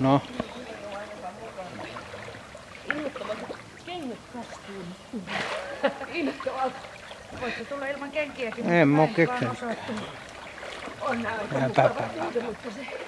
No. Innoittavasti kengät kastuu. Innoittavasti. Voisi tulla ilman kenkiäkin. En mä oo keksinyt. On nää aika mukavat, mutta se